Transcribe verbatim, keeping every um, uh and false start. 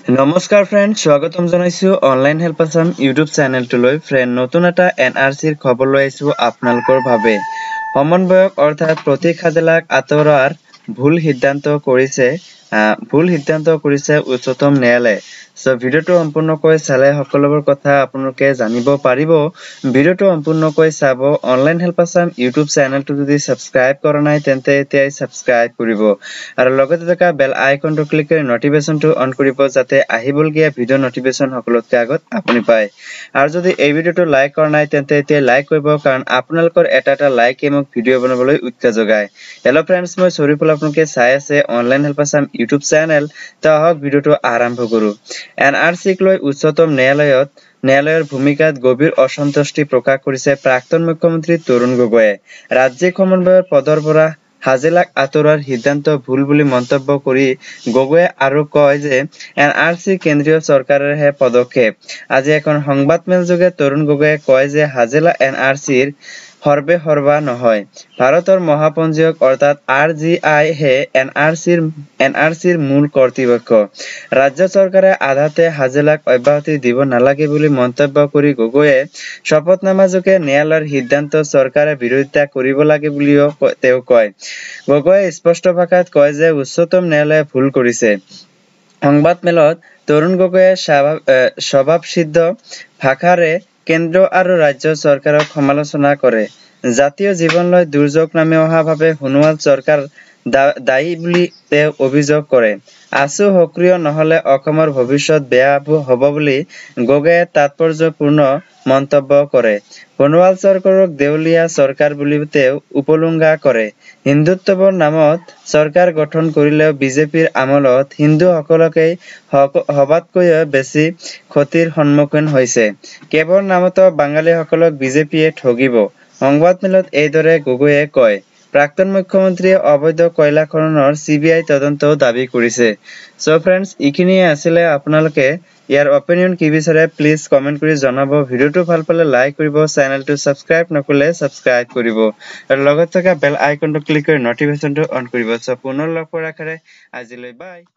নমস্কাৰ ফ্ৰেণ্ড, স্বাগতম জনাইছো অনলাইন হেল্প আছাম ইউটিউব চেনেলটোলৈ। ফ্ৰেণ্ড, নতুন এটা এন আৰ চিৰ খবৰ লৈ আহিছো আপোনালোকৰ বাবে। সমন্বয়ক অৰ্থাৎ প্ৰতীক হাজেলাক আঁতৰোৱাৰ ভুল সিদ্ধান্ত কৰিছে ভুল সিদ্ধান্ত কৰিছে উচ্চতম ন্যায়ালয়ে। সো ভিডিওটো সম্পূৰ্ণকৈ চালে সকলোবোৰ কথা আপোনালোকে জানিব পাৰিব। ভিডিওটো সম্পূৰ্ণকৈ চাব। অনলাইন হেল্প আছাম ইউটিউব চেনেলটো যদি সাবস্ক্ৰাইব কৰা নাই তেন্তে এতিয়াই সাবস্ক্ৰাইব কৰিব আৰু লগতে থকা বেল আইকনটো ক্লিক কৰি নটিফিকেশনটো অন কৰিব যাতে আহিবলগীয়া ভিডিও নটিফিকেশন সকলোতকৈ আগত আপুনি পায়। আৰু যদি এই ভিডিওটো লাইক কৰা নাই তেন্তে এতিয়া লাইক কৰিব, কাৰণ আপোনালোকৰ এটা এটা লাইকে মোক ভিডিও বনাবলৈ উৎসাহ যোগায়। হেল্ল' ফ্ৰেণ্ডছ, মই চৰিফুল আপোনালোকে চাই আছে online help Assam YouTube channel. তো আহক ভিডিওটো আৰম্ভ কৰো। এন আৰ চিক লৈ উচ্চতম ন্যায়ালয়ত ন্যায়ালয়ৰ ভূমিকাত গভীৰ অসন্তুষ্টি প্ৰকাশ কৰিছে প্ৰাক্তন মুখ্যমন্ত্ৰী তৰুণ গগৈয়ে। ৰাজ্যিক সমন্বয়ৰ পদৰ পৰা হাজেলাক আঁতৰোৱাৰ সিদ্ধান্ত ভুল বুলি মন্তব্য কৰি গগৈয়ে আৰু কয় যে এন আৰ চি কেন্দ্ৰীয় চৰকাৰৰহে পদক্ষেপ। আজি এখন সংবাদমেল যোগে তৰুণ গগৈয়ে কয় যে হাজেলা এন আৰ চিৰ সৰ্বে সৰ্বা নহয়। ভাৰতৰ মহাপঞ্জীয়ক অৰ্থাৎ আৰ জি আই হে এন আৰ চিৰ এন আৰ চিৰ মূল কৰ্তৃপক্ষ। ৰাজ্য চৰকাৰে আধাতে হাজেলাক অব্যাহতি দিব নালাগে বুলি মন্তব্য কৰি গগৈয়ে শপতনামা যোগে ন্যায়ালয়ৰ সিদ্ধান্ত চৰকাৰে বিৰোধিতা কৰিব লাগে বুলিও তেওঁ কয়। গগৈয়ে স্পষ্ট ভাষাত কয় যে উচ্চতম ন্যায়ালয়ে ভুল কৰিছে। সংবাদমেলত তৰুণ গগৈয়ে স্বভাৱসিদ্ধ ভাষাৰে কেন্দ্ৰ আৰু ৰাজ্য চৰকাৰক সমালোচনা কৰে। জাতীয় জীৱনলৈ দুৰ্যোগ নামি অহা বাবে সোণোৱাল চৰকাৰ দায়ী বুলি তেওঁ অভিযোগ কৰে। আছু সক্ৰিয় নহলে অসমৰ ভৱিষ্যত বেয়া হ'ব বুলি গগৈয়ে তাৎপৰ্যপূৰ্ণ মন্তব্য কৰে। সোণোৱাল চৰকাৰক দেউলীয়া চৰকাৰ বুলি তেওঁ উপলুঙা কৰে। হিন্দুত্বৰ নামত চৰকাৰ গঠন কৰিলেও বিজেপিৰ আমলত হিন্দুসকলকেই সবাতকৈও বেছি ক্ষতিৰ সন্মুখীন হৈছে। কেৱল নামতো বাঙালীসকলক বিজেপিয়ে ঠগিব। সংবাদমেলত এইদৰে গগৈয়ে কয়। প্ৰাক্তন মুখ্যমন্ত্ৰীয়ে অবৈধ কয়লা খননৰ চি বি আই তদন্তও দাবী কৰিছে। সো ফ্ৰেণ্ডছ, এইখিনিয়ে আছিলে। আপোনালোকে ইয়াৰ অপিনিয়ন কি বিচাৰে প্লিজ কমেন্ট কৰি জনাব। ভিডিওটো ভাল পালে লাইক কৰিব, চেনেলটো সাবস্ক্ৰাইব নকৰিলে সাবস্ক্ৰাইব কৰিব আৰু লগত থকা বেল আইকনটো ক্লিক কৰি নটিফিকেশনটো অন কৰিব। সো পুনৰ লগ পোৱাৰ আশাৰে আজিলৈ বাই।